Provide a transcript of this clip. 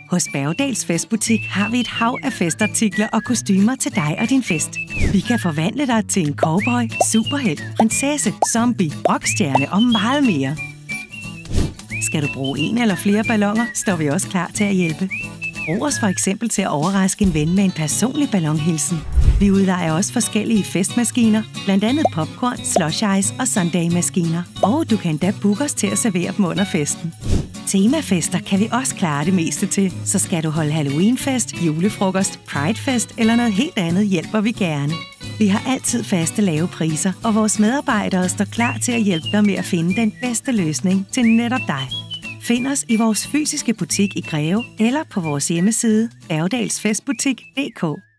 Hos Bergdals Festbutik har vi et hav af festartikler og kostymer til dig og din fest. Vi kan forvandle dig til en cowboy, superhelt, prinsesse, zombie, rockstjerne og meget mere. Skal du bruge en eller flere balloner, står vi også klar til at hjælpe. Brug os for eksempel til at overraske en ven med en personlig ballonhilsen. Vi udlejer også forskellige festmaskiner, blandt andet popcorn, slush ice og sundae-maskiner. Og du kan endda booke os til at servere dem under festen. Temafester kan vi også klare det meste til, så skal du holde Halloweenfest, julefrokost, pridefest eller noget helt andet, hjælper vi gerne. Vi har altid faste lave priser, og vores medarbejdere står klar til at hjælpe dig med at finde den bedste løsning til netop dig. Find os i vores fysiske butik i Greve eller på vores hjemmeside bergdalsfestbutik.dk.